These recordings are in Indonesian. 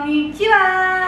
Konnichiwa.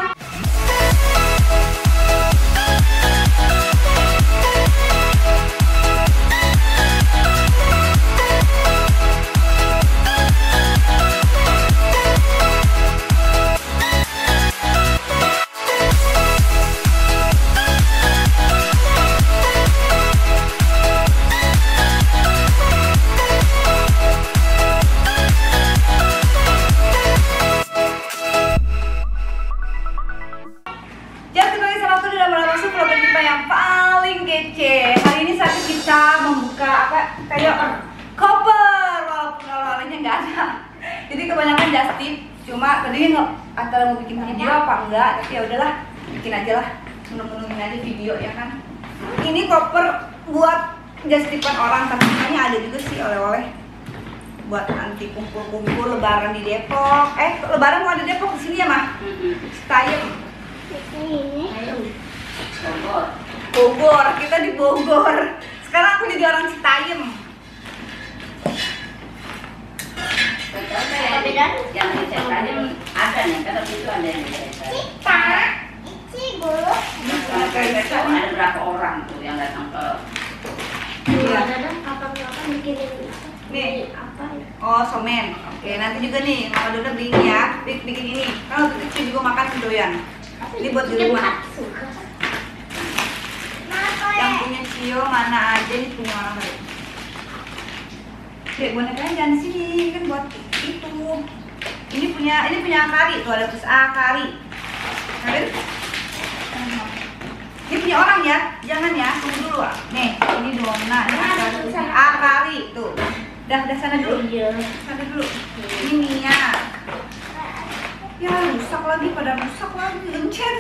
Hari ini saat kita membuka kayak koper, walaupun oleh-olehnya nggak ada. Jadi kebanyakan just tip. Cuma tadi antara mau bikin video apa enggak, tapi ya udahlah, bikin aja lah, menu-menuin aja video ya kan. Ini koper buat just tipan orang, tapi sebenarnya ada juga sih oleh-oleh buat nanti kumpul-kumpul lebaran di Depok. Lebaran mau ada Depok di sini ya mah? Stayem. Bogor, kita di Bogor. Sekarang aku jadi orang Citayam. Yang di Citayam ada nih, kalau itu ada yang di Citayam. Ada berapa orang tuh yang datang ke? Iya. Kapan-kapan bikinin Nih. apa ya? Oh, somen. Oke, nanti juga nih Mama Dona beli ini ya. Bikin ini. Kalau kecil juga makan doyan. Ini buat di rumah. Yang punya Cio mana aja nih, punya orang lain. Dek, bonekanya jangan sini, kan buat itu. Ini punya Akari, tuh ada tulis Akari. Kalian? Ini punya orang ya, jangan ya, tunggu dulu. Nih, ini Dona, ini Akari, tuh. Udah sana dulu. Sana dulu. Ini Mia. Ya, rusak lagi, pada rusak lagi, lencet.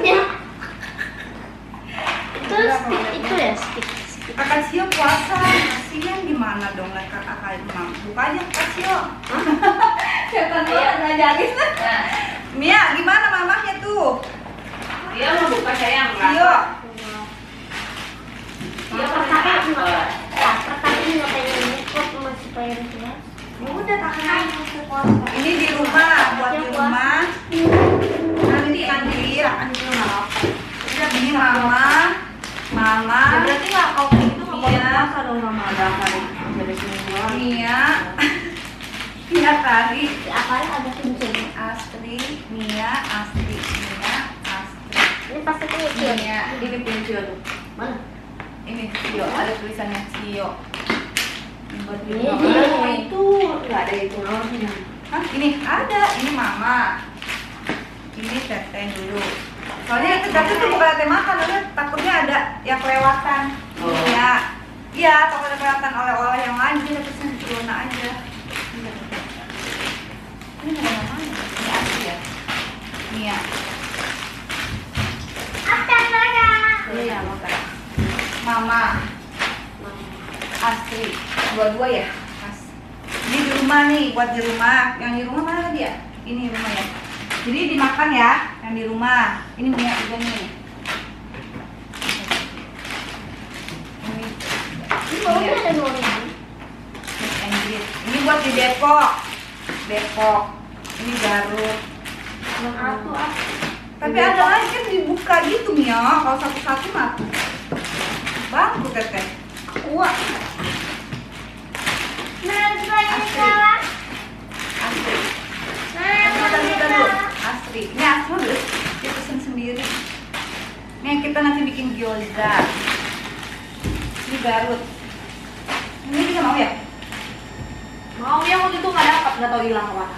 Terus itu ya stick. Kakak Cio puasa, kasihan gimana dong lah kakak Imam. Buka aja Kakak Cio. Setan banget ngajarin. Mia, gimana mamahnya tuh? Dia mau buka sayang. Cio. Dia pertama. Pertama ngapain ini kok masih pengen keluar? Ya udah kakak masih puasa. Ini di rumah, buat di rumah. Nanti anjir. Udah ini Mama. Ya berarti nggak kau itu nggak boleh Iya. puasa dong sama ada hari dari semua. Mia tadi. Apa ada kuncin? Astri, Mia, Astri, Mia, Astri. Ini pasti kuncin. Mia, ini punya Cio tuh. Mana? Ini Cio, ada tulisannya Cio. Ini buat di Ini rumah. dia. Itu nggak ada itu namanya. Hah? Ini ada, ini Mama. Ini Teteh dulu. Soalnya itu tapi tuh bukan teh makan, takutnya ada yang kelewatan. Oh. Iya. Iya, takut ada kelewatan oleh-oleh yang lain, jadi pesan di Dona aja. Ini ada namanya. Ini asli ya. Mia. Iya, Mama. Astri. Dua-dua ya? Mas. Ini di rumah nih, buat di rumah. Yang di rumah mana tadi ya? Ini rumah ya. Jadi dimakan ya, yang di rumah. Ini punya juga nih. Ini baunya ada dua ini. Ini buat di Depok. Ini Garut. Aku. Tapi ada lagi kan dibuka gitu Mia. Kalau satu-satu mah bangku Teteh. Wah. Astri. Dulu. Astri. Ini Astri dulu. Dia pesen sendiri. Nih kita nanti bikin gyoza. Ini Garut. Ini bisa mau ya? Mau yang waktu itu nggak tahu hilang kemana.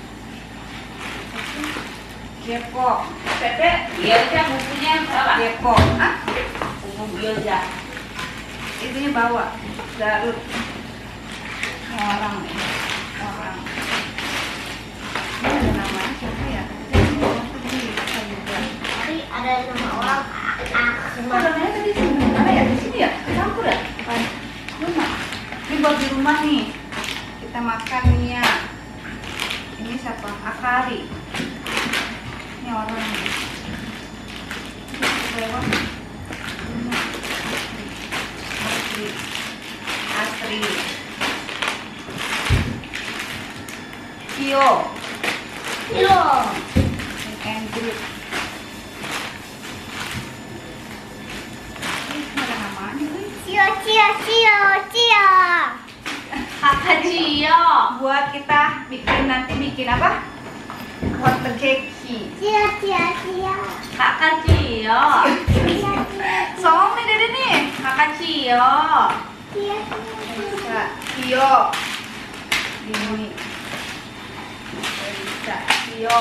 Depok. Tete, iya sih bukunya apa? Depok. Ah? Buku gyoza. Itunya bawa. Garut. Orang. Ini ada namanya siapa ya? Tapi ada nama orang Namanya tadi mana ya? Di sini ya? Campur ya? Rumah. Ini buat di rumah nih. Kita makan Mia. Ini siapa? Akari. Ini orang nih. Astri. Cio. Kilo. grid. Ini ada namanya, guys. Cio. Kakak Cio. Buat kita nanti bikin apa? Water cake. Kakak Cio. Soalnya dede nih. Kakak Cio. Bisa. Cio. Ini. Bisa. Cio.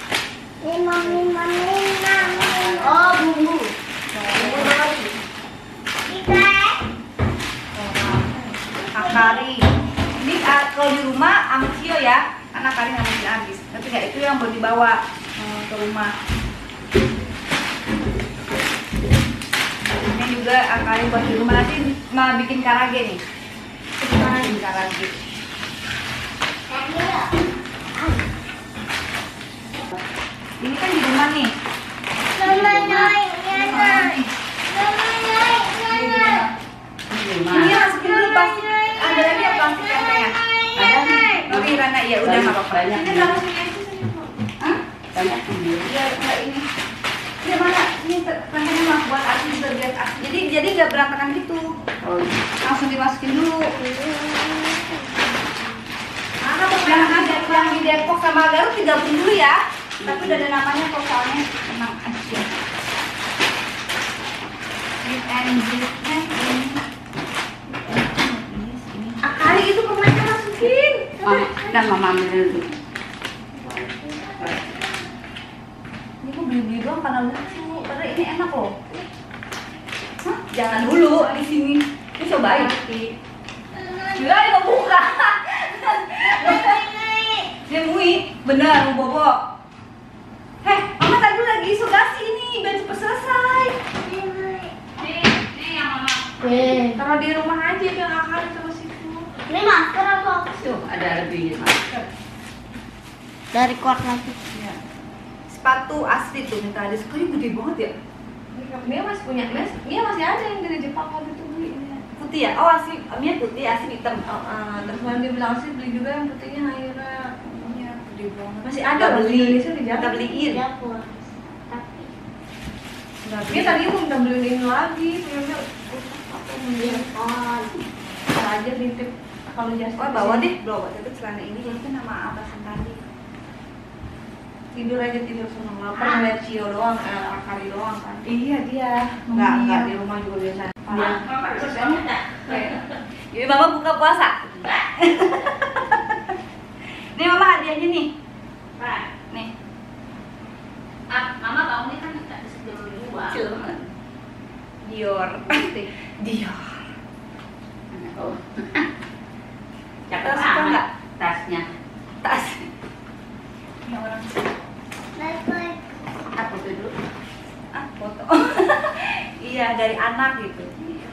Oh, bumbu. Akari. Ini kalau di rumah sama Cio ya, kan akari nggak mungkin habis. Tapi nggak itu yang buat dibawa ke rumah. Ini juga akari buat di rumah, nanti mau bikin karage nih. Kita bikin karage. Ini kan di rumah nih. Ini masukin dulu plastik. Ada lagi ya plastik yang Ada nih. Oke, Rana, ya udah nggak apa-apa. Banyak. Ini taruh sini aja sini. Hah? Banyak ini. Iya, enggak ini. Ini mana? Ini rantainya mah buat asin juga biar asin. Jadi nggak berantakan gitu. Oh, Langsung dimasukin dulu. Yang di Depok sama Garut digabung dulu ya. Tapi udah ada namanya kok, soalnya emang aja. Meat and beef-nya ini. Akari itu permennya masukin. dan mama ambil dulu. Ini kok beli-beli doang karena lucu. Padahal ini enak loh. Hah? Jangan dulu di sini. Ini cobain. Gila, ini mau buka. Dia mui, bener mau bobo. Heh, mama tadi lagi isolasi ini, biar cepet selesai. Nih yang mama. Taruh di rumah aja biar akar terus itu. Ini masker atau apa? Tuh ada lebihnya. Mas. Dari kuat lagi. Ya. Sepatu asli tuh minta ada sekali gede banget ya. Mia masih punya mes, Mia masih ada yang dari Jepang waktu itu beli. Putih ya? Oh asli, Mia putih, asli hitam. Terus kemarin dia bilang sih beli juga yang putihnya akhirnya Iya, gede banget. masih ada Kita loh di beli, Indonesia di kita Jakarta. beliin. Ya kuat. Tapi Mia tadi mau minta beliin ini lagi, punya aku mending bisa aja nitip kalau jasa. Oh bawa deh, bawa itu celana ini itu nama atasan tadi. Tidur aja tidur seneng lapar ngeliat Cio doang, Akari doang kan. Iya dia. Enggak di rumah juga biasa. Dia. Mama terus ada. Jadi mama buka puasa. Nih mama hadiahnya nih. Pak, Nih. mama bangunnya kan nggak sebelum dua. Kecil banget. Dior. Dior. Oh. Cakep Terus suka banget nggak? tasnya. Tas. Ini orang. Aku tuh dulu. Ah foto. Iya dari anak gitu.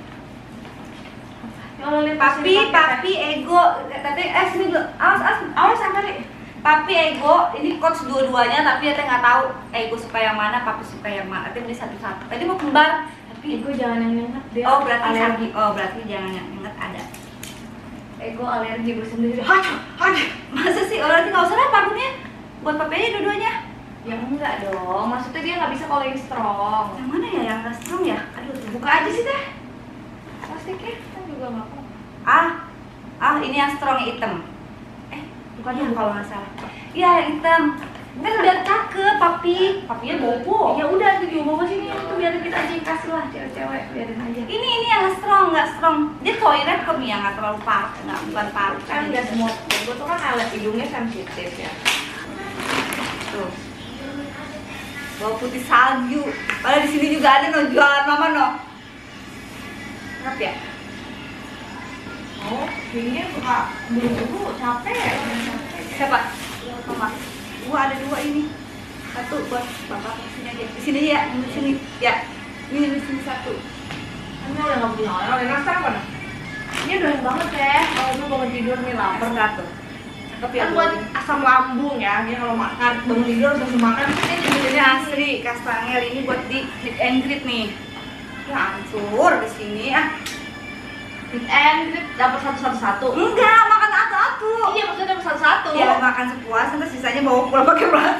Kalau lihat Papi ego. Tadi sini dulu. Awas Akari. Papi ego, ini coach dua-duanya tapi dia nggak tahu ego suka yang mana, papi suka yang mana. Nanti beli satu-satu. Tadi mau kembar, tapi Ego jangan yang nyengat dia. oh berarti alergi. Oh berarti jangan yang inget ada. Ego alergi bersendiri. Hancur. Masa sih? Oh berarti nggak usah lah parfumnya. Buat papi aja dua-duanya. Ya enggak dong. Maksudnya dia nggak bisa kalau yang strong. Yang mana ya yang nggak strong ya? Aduh, buka aja sih teh. Plastiknya kan juga nggak apa. Ini yang strong yang hitam. Bukan Iya. yang kalau nggak salah. Iya yang hitam. Kan udah cakep papi. Papinya bobo. Ya udah tuh bawa sini itu biarin kita aja yang kasih lah cewek-cewek biarin aja. Ini yang strong, nggak strong. Dia toilet kok ya nggak terlalu parah, nggak bukan parah. Kan nggak semua ego tuh kan alat hidungnya sensitif ya. Tuh. Bawang putih salju. Padahal di sini juga ada no jualan mama no. Kenapa ya? Oh, kayaknya suka buru-buru capek. Siapa? Mama. Ada dua ini. Satu buat bapak di sini aja. Di sini aja ya, di sini. Ya. Ini di sini satu. Ini udah nggak punya orang. Enak apa? Ini doyan banget ya. Kalau gue bangun tidur nih lapar. Satu. Cakep ya. Kan buat asam lambung ya. Dia kalau makan bangun tidur harus langsung makan. Ini asli kastangel ini buat di meet and greet nih. Ya hancur di sini ah. Meet and greet dapat satu-satu. Enggak, makan satu-satu. Iya maksudnya dapat satu-satu. Ya makan sepuas, terus sisanya bawa pulang pakai plastik.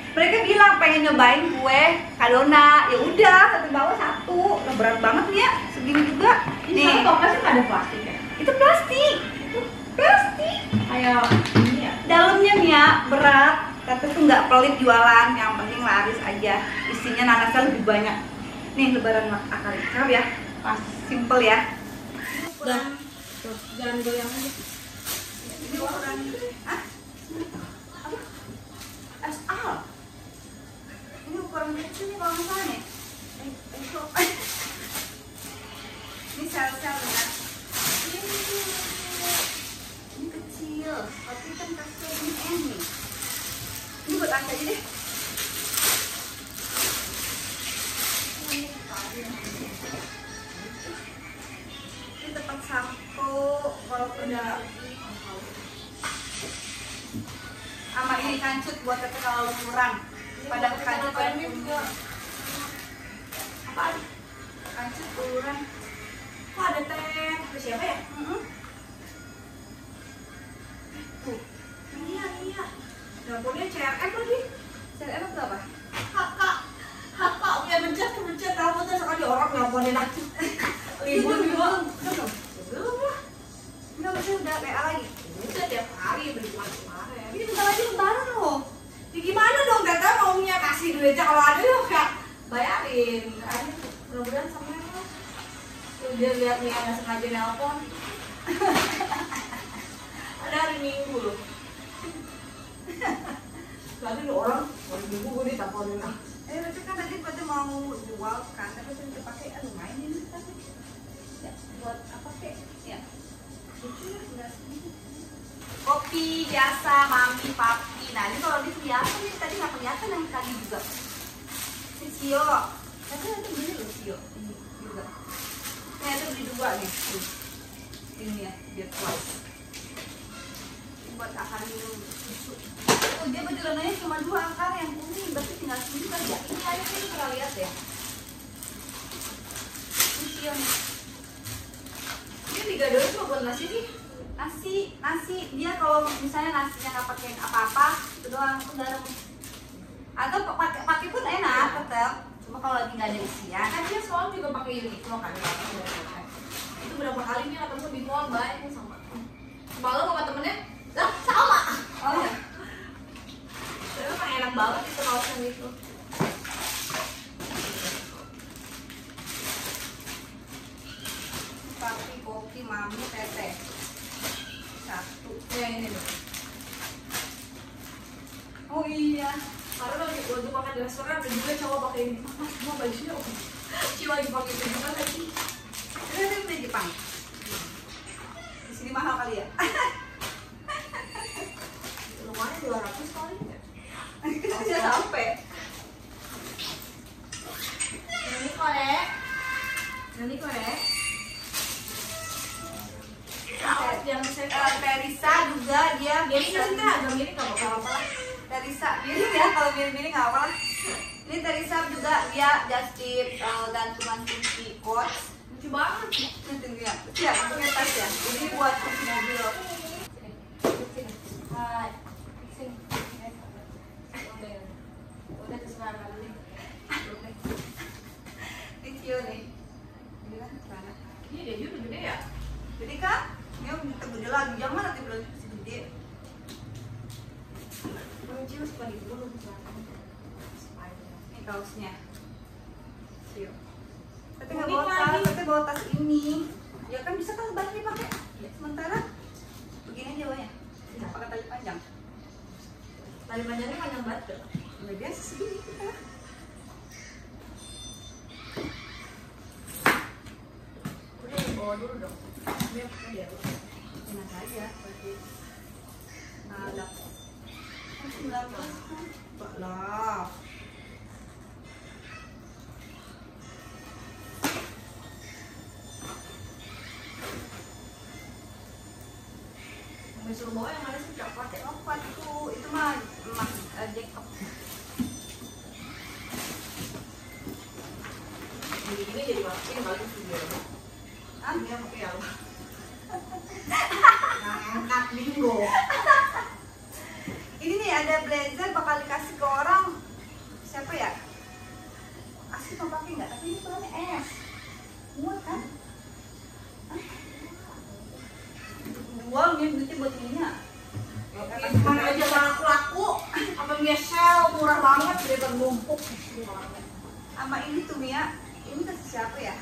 Mereka bilang pengen nyobain kue Kadona, ya udah satu bawa satu. Lah, berat banget nih ya, segini juga. Ini Nih, toplasnya nggak ada plastik ya? itu plastik. Plastik. Kayak ini ya. Dalamnya nih ya berat, tapi tuh nggak pelit jualan, yang penting laris aja. Isinya nanasnya lebih banyak. Nih lebaran akar ikan ya, pas simple ya. Dan tuh, jangan goyang aja. Ini ukuran, ah? Apa? SL. Ini ukuran kecil nih kalau nggak salah nih. Ini sel-sel ya. Ini kecil, tapi kan kasih ini. Ini buat Asya aja deh. Ini tempat sampo, walaupun udah sama ini kancut buat teteh kalau kurang. Pada kancut ini juga. apa? Kancut kurang. Kok ada teh? Itu siapa ya? Tuh, Iya. Dapurnya CRM lagi. CRM itu apa? Kakak punya mencet kamu tuh sekali orang nelponin aku. Libur juga. Belum lah. Enggak, maksudnya udah PA lagi. Udah tiap hari beli kemarin. Ini bentar lagi lebaran loh. Ya gimana dong, Tete maunya kasih duitnya kalau ada ya kak bayarin. Akhirnya mudah-mudahan sama lo. Dia lihat nih nggak sengaja nelpon. Ada hari Minggu loh. Tadi ada orang hari Minggu gue diteleponin ah. Itu kan tadi pada mau jual kan, tapi saya dipakai lumayan ini tapi ya, buat apa kek? Ya. Lucu ya, enggak sih. Kopi biasa, mami, papi. Nah ini kalau di kelihatan nih tadi nggak kelihatan yang tadi juga. Si Sio, tapi nanti beli loh Sio ini juga. Nah itu beli dua nih. Tuh. Ini ya, biar kuat. Ini buat akar minum susu. Oh dia bejulannya cuma dua akar yang kuning, berarti tinggal sini kan ya. Ini aja sih pernah lihat ya. Ini Sio nih. Ini digadoin cuma buat nasi sih. Nasi dia kalau misalnya nasinya nggak pakai apa-apa itu doang, itu garam. Atau pakai pun enak tetap, cuma kalau lagi nggak ada isian. Kan dia soal juga pakai Uniqlo kan. Itu berapa kali nih ketemu di mall banyak sama. Malam sama temennya, lah sama. Oh ya. Tapi emang enak banget itu kawasan itu. Papi, kopi, mami, teteh. Satu. Ya ini loh. Oh iya. Karena lagi waktu makan di restoran ada juga cowok pakai ini. Mau bajunya oke. Cuma lagi pakai itu juga lagi. Ini beli Jepang. Di sini mahal kali ya. Lumayan 200 kali ya. Bisa sampai. Ini korek. Ini korek. Yang saya Teresa juga dia miring nggak sih kak? Agak miring nggak apa-apa lah. Teresa miring ya, kalau miring-miring nggak apa-apa. Ini Teresa juga dia just tip gantungan kunci coach. Lucu banget. Ini tinggi ya, ya punya tas ya. Ini buat kunci mobil. Hai. Sini. Udah terserah kamu nih. Ini Cio nih. Ini kan celana. Iya dia juga gede ya. Jadi kan, dia minta gede lagi. Jangan nanti belum si gede. Kunci suka dulu. Ini kaosnya. Cio. Tapi nggak Unik bawa tas, lagi. tapi bawa tas ini. Ya kan bisa kan lebaran dipakai. Sementara begini aja bawahnya. Bisa pakai tali panjang. Tali panjangnya panjang banget tuh. Udah biasa segini kita. Udah bawa dulu dong. Biar dia. Enak aja berarti. Ada. 19 kan? Enggak lah. Mau suruh bawa yang mana sih coklat ya? Coklat itu mah emas Jacob. Gini jadi waktu ini balik video. Ah, Ini yang pakai apa? Nah, angkat bingo. ini nih ada blazer bakal dikasih ke orang siapa ya? Asli mau pakai nggak? Tapi ini ukurannya S. Muat kan? Jual nih duitnya buat ininya. Mana aja laku-laku, apa ngesel murah banget daripada numpuk. Sama ini tuh Mia, ini kasih siapa ya?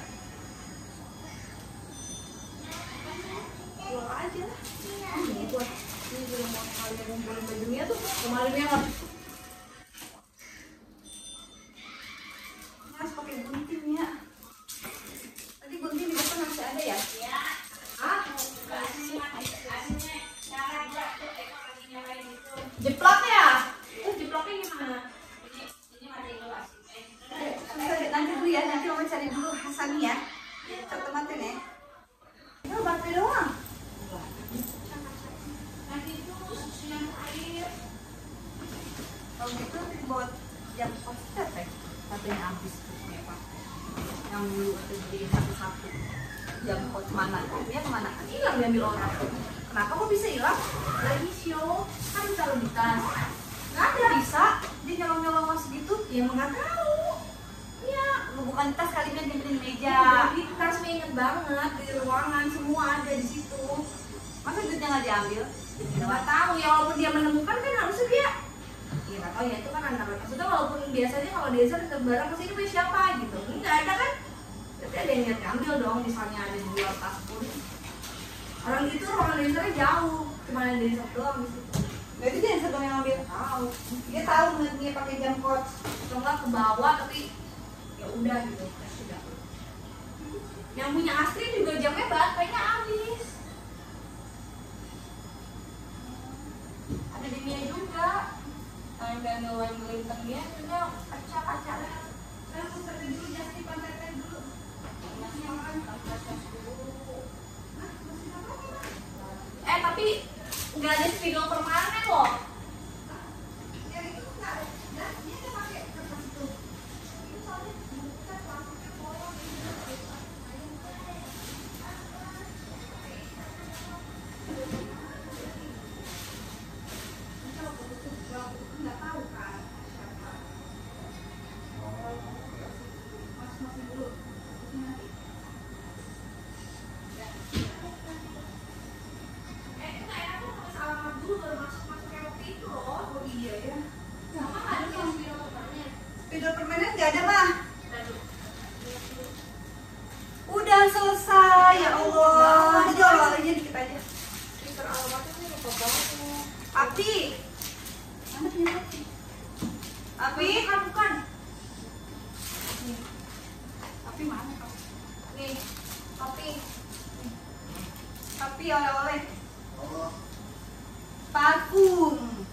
Jual aja lah. Ini buat ini juga mau kalian ngumpulin bajunya tuh kemarin banget. Harus pakai gunting Mia. Tadi gunting di depan masih ada ya? Hah? Jeplaknya? Jeplaknya gimana? Nanti dulu ya, nanti mama cari dulu Hasani ya. Cek tomatin ya. Ini baterai doang. Kalau gitu buat jam postet ya. Baterainya habis terusnya Pak. Yang dulu waktu beli satu-satu. Jam pot mana? Dia kemana? Hilang diambil orang. Kenapa kok bisa hilang? Lagi show, kan taruh di tas. Nggak ada. Bisa, dia nyolong-nyolong masih gitu. Ya nggak tahu. Iya, bukan tas kali dia di meja. Jadi tas inget banget di ruangan semua ada di situ. Masa duitnya nggak diambil? Nggak tahu ya, walaupun dia menemukan kan harusnya dia. Iya nggak tahu ya, itu kan antara maksudnya walaupun biasanya kalau dia tetap barang kesini punya siapa gitu. Nggak ada kan? Berarti ada yang niat ngambil dong, misalnya ada di luar tas pun. Orang itu ruangan dancernya jauh, cuma ada dancer doang di situ. Berarti dia yang sedang ngambil. Tahu. Dia tahu dia pakai jam coach. Atau nggak ke bawah tapi ya udah gitu. Ya sudah. Yang punya asli juga jamnya baterainya habis. Ada di Mia juga. Yang ngeluarin gelintang dia punya kaca-kacanya. Saya harus pergi dulu, jadi pantai dulu. Masih makan. Tapi nggak ada spidol permanen loh. Yang itu nggak ada. Dia nggak pakai kertas itu. Itu soalnya bukan plastiknya bolong. Nggak tahu kan siapa. Masuk dulu. Enggak enak tuh nulis alamat dulu baru masuk kayak waktu itu loh. Oh iya ya. Sama nggak ada yang spidol permanen. Spidol permanen nggak ada mah. Udah selesai ya Allah. Jadi olahraga dikit aja. Stiker alamatnya tuh lupa banget. Api. Mana punya Api? Api. Bukan. Api mana kau? Nih, kopi. Api oleh-oleh. Parfum.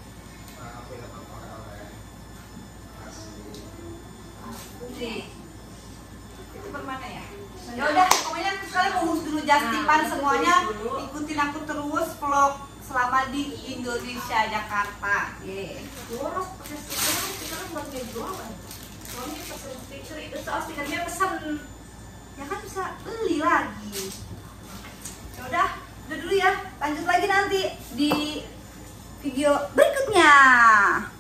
Nih. Itu permana ya? Ya udah, pokoknya sekalian ngurus dulu Justipan semuanya. Ikutin aku terus vlog selama di Indonesia, Jakarta. Boros pakai stiker buat dia jualan. Soalnya pesen stiker itu soal stikernya pesen. Ya kan bisa beli lagi. Ya udah dulu ya. Lanjut lagi nanti di video berikutnya.